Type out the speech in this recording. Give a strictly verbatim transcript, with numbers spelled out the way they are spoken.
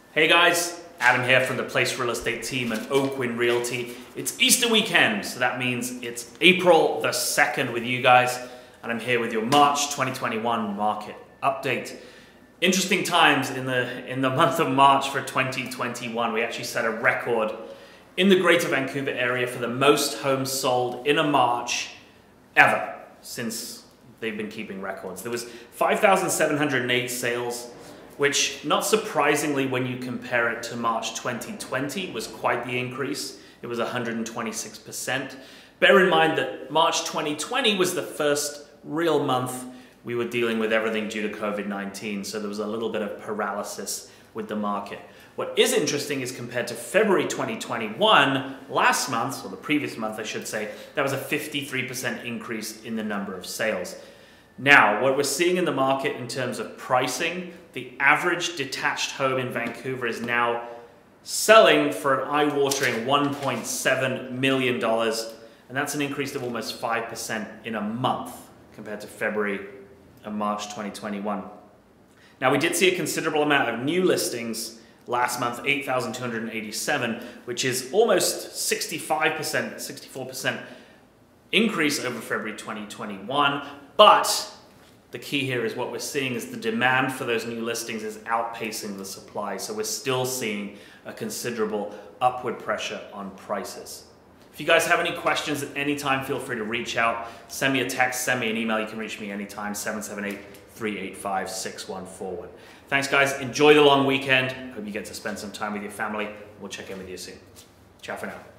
Hey guys, Adam here from the Place Real Estate team and Oakwyn Realty. It's Easter weekend, so that means it's April the second with you guys, and I'm here with your March twenty twenty-one market update. Interesting times in the, in the month of March for twenty twenty-one. We actually set a record in the Greater Vancouver area for the most homes sold in a March ever since they've been keeping records. There was five thousand seven hundred eight sales, which, not surprisingly, when you compare it to March twenty twenty, was quite the increase. It was one hundred twenty-six percent. Bear in mind that March twenty twenty was the first real month we were dealing with everything due to COVID nineteen, so there was a little bit of paralysis with the market. What is interesting is compared to February twenty twenty-one, last month, or the previous month I should say, that was a fifty-three percent increase in the number of sales. Now, what we're seeing in the market in terms of pricing, the average detached home in Vancouver is now selling for an eye-watering one point seven million dollars, and that's an increase of almost five percent in a month compared to February and March twenty twenty-one. Now, we did see a considerable amount of new listings last month, eight thousand two hundred eighty-seven, which is almost sixty-five percent, sixty-four percent increase over February twenty twenty-one. But the key here is what we're seeing is the demand for those new listings is outpacing the supply. So we're still seeing a considerable upward pressure on prices. If you guys have any questions at any time, feel free to reach out. Send me a text, send me an email. You can reach me anytime, seven seven eight, three eight five, six one four one. Thanks guys, enjoy the long weekend. Hope you get to spend some time with your family. We'll check in with you soon. Ciao for now.